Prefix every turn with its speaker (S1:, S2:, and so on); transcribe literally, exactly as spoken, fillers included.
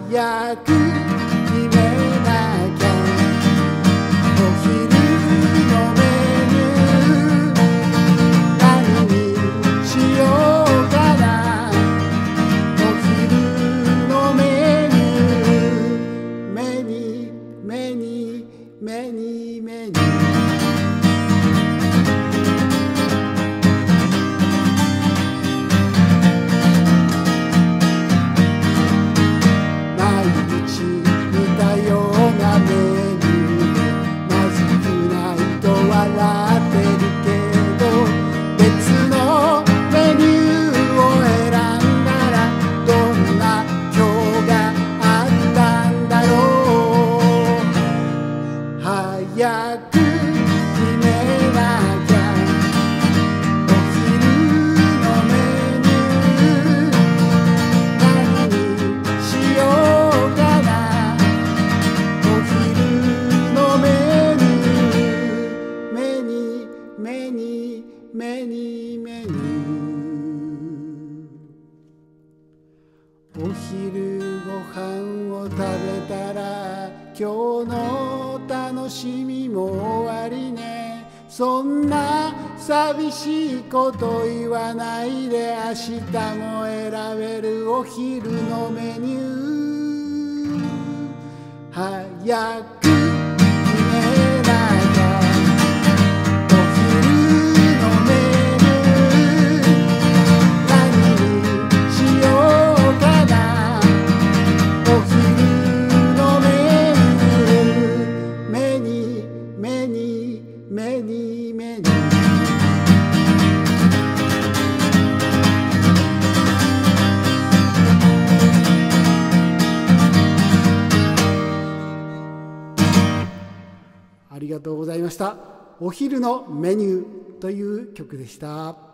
S1: 早く決めなきゃ。お昼のメニュー何にしようかな。お昼のメニューメニメニメニメニ早く決めなきゃ。お昼のメニュー何にしようかな。お昼のメニューメニメニメニメニお昼ご飯を食べたら今日の楽しみも終わりね。そんな寂しいこと言わないで、明日も選べるお昼のメニュー早く決めなきゃ。お昼のメニュー何にしようかな。お昼メニメニメニありがとうございました。お昼のメニューという曲でした。